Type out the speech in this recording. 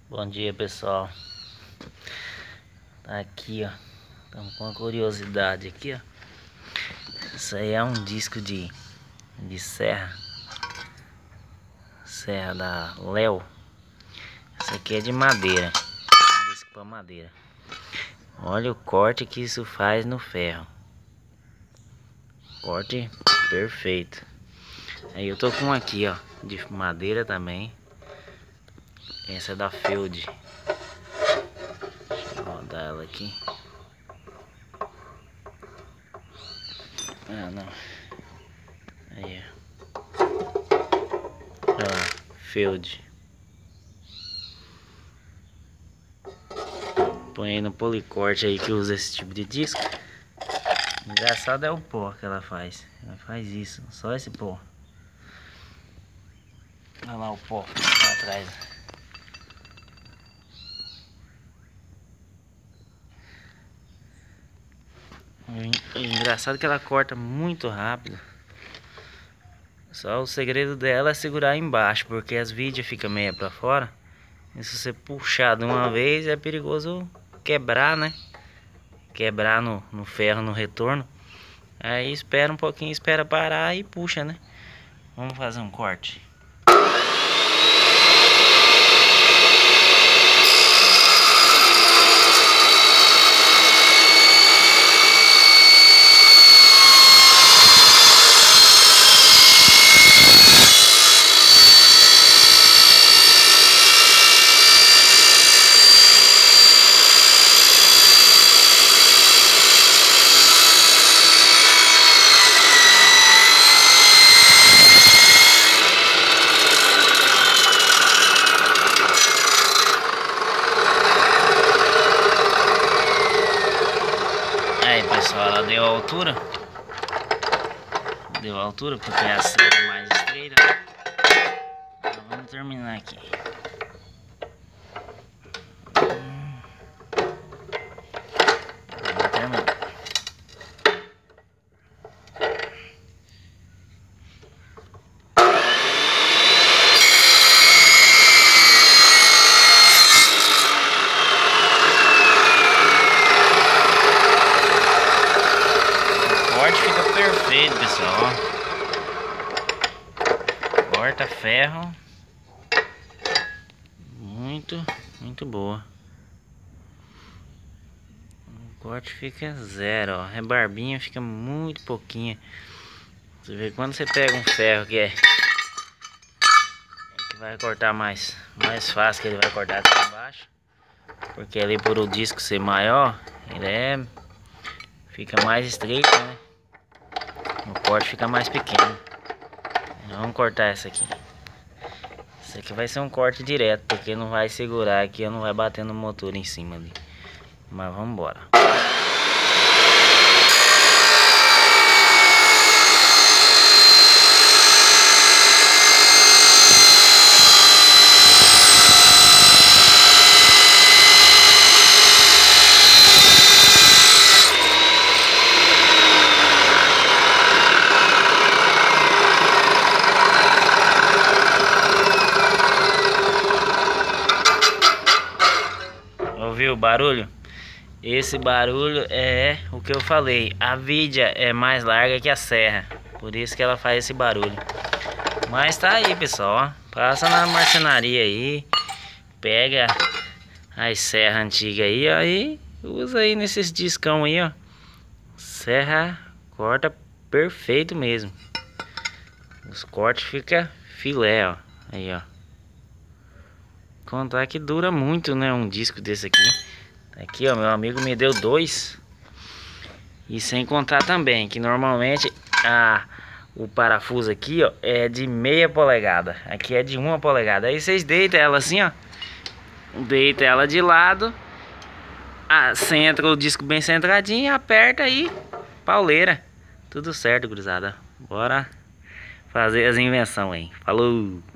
Bom dia, pessoal. Tá aqui, ó. Estamos com uma curiosidade aqui, ó. Isso aí é um disco de serra. Serra da Léo. Isso aqui é de madeira. Disco para madeira. Olha o corte que isso faz no ferro. Corte perfeito. Aí eu tô com um aqui, ó, de madeira também. Essa é da Field. Deixa eu rodar ela aqui. Ah, não. Aí, ó. Field. Põe aí no policorte aí que usa esse tipo de disco. Engraçado é o pó que ela faz. Ela faz isso, só esse pó. Olha lá o pó lá atrás. O engraçado é que ela corta muito rápido. Só o segredo dela é segurar embaixo, porque as vidas ficam meia pra fora. E se você puxar de uma vez é perigoso quebrar, né? Quebrar no ferro no retorno. Aí espera um pouquinho, espera parar e puxa, né? Vamos fazer um corte. Aí, pessoal, ela deu a altura. Deu a altura porque é a serra mais estreita. Então vamos terminar aqui. Vamos terminar. O corte fica perfeito, pessoal. Corta ferro. Muito boa. O corte fica zero, ó. A rebarbinha fica muito pouquinha. Você vê quando você pega um ferro que vai cortar mais fácil, que ele vai cortar aqui embaixo. Porque ali por o disco ser maior, ele fica mais estreito, né? O corte fica mais pequeno. Vamos cortar essa aqui. Esse aqui vai ser um corte direto, porque não vai segurar aqui, não vai bater no motor em cima ali. Mas vamos embora. Ouviu o barulho? Esse barulho é o que eu falei. A vidia é mais larga que a serra, por isso que ela faz esse barulho. Mas tá aí, pessoal, ó. Passa na marcenaria aí, pega as serras antigas aí, ó, e usa aí nesses discão aí, ó. Serra corta perfeito mesmo. Os cortes fica filé, ó. Aí, ó. Contar que dura muito, né, um disco desse aqui. Aqui, ó, meu amigo me deu 2. E sem contar também que normalmente o parafuso aqui, ó, é de meia polegada. Aqui é de 1 polegada. Aí vocês deitam ela assim, ó. Deita ela de lado. Centra o disco bem centradinho, aperta aí, pauleira. Tudo certo, gurizada. Bora fazer as invenções aí. Falou!